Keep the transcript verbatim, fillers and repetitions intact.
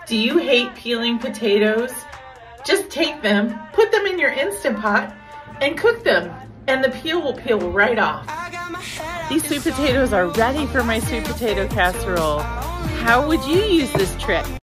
Do you hate peeling potatoes? Just take them, put them in your Instant Pot, and cook them, and the peel will peel right off. These sweet potatoes are ready for my sweet potato casserole. How would you use this trick?